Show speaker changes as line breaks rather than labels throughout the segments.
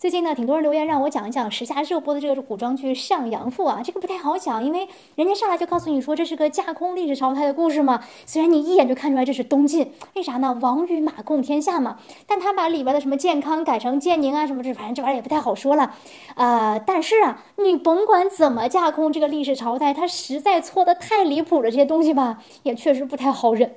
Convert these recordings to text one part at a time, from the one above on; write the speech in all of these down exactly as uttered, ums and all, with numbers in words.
最近呢，挺多人留言让我讲一讲时下热播的这个古装剧《上阳赋》啊，这个不太好讲，因为人家上来就告诉你说这是个架空历史朝代的故事嘛。虽然你一眼就看出来这是东晋，为啥呢？王与马共天下嘛。但他把里边的什么健康改成建宁啊什么这，反正这玩意儿也不太好说了。呃，但是啊，你甭管怎么架空这个历史朝代，它实在错的太离谱了，这些东西吧，也确实不太好忍。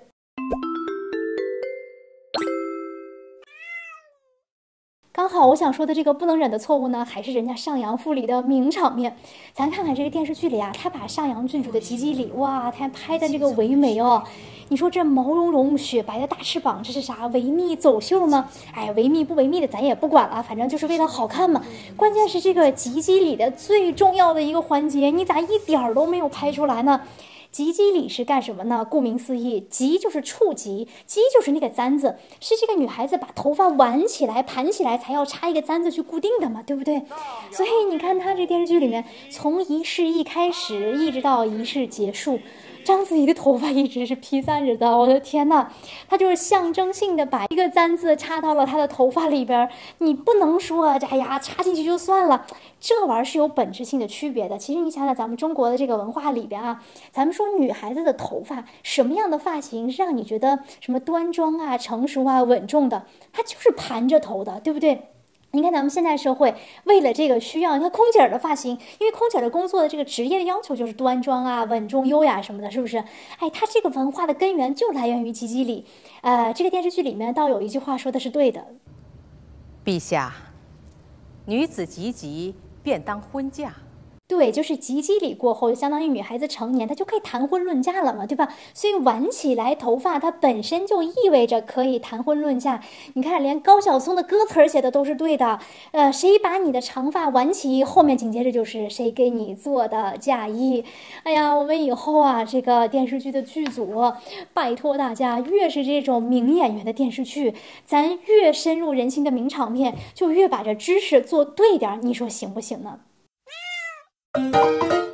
刚好我想说的这个不能忍的错误呢，还是人家《上阳赋》里的名场面。咱看看这个电视剧里啊，他把上阳郡主的吉吉里，哇，他拍的这个唯美哦。你说这毛茸茸、雪白的大翅膀，这是啥？维密走秀吗？哎，维密不维密的咱也不管了，反正就是为了好看嘛。关键是这个吉吉里的最重要的一个环节，你咋一点儿都没有拍出来呢？吉吉里是干什么呢？顾名思义，吉就是触吉，吉就是那个簪子，是这个女孩子把头发挽起来、盘起来才要插一个簪子去固定的嘛，对不对？所以你看她这电视剧里面，从仪式一开始一直到仪式结束，章子怡的头发一直是披散着的，我的天呐，她就是象征性的把一个簪子插到了她的头发里边，你不能说哎呀插进去就算了，这玩意儿是有本质性的区别的。其实你想想咱们中国的这个文化里边啊，咱们说女孩子的头发什么样的发型是让你觉得什么端庄啊、成熟啊、稳重的，它就是盘着头的，对不对？你看咱们现在社会为了这个需要，你看空姐儿的发型，因为空姐儿的工作的这个职业的要求就是端庄啊、稳重、优雅什么的，是不是？哎，它这个文化的根源就来源于吉吉里。呃，这个电视剧里面倒有一句话说的是对的：
陛下，女子及笄，便当婚嫁。
对，就是及笄礼过后，就相当于女孩子成年，她就可以谈婚论嫁了嘛，对吧？所以挽起来头发，它本身就意味着可以谈婚论嫁。你看，连高晓松的歌词写的都是对的。呃，谁把你的长发挽起？后面紧接着就是谁给你做的嫁衣。哎呀，我们以后啊，这个电视剧的剧组，拜托大家，越是这种名演员的电视剧，咱越深入人心的名场面，就越把这知识做对点，你说行不行呢？Thank you.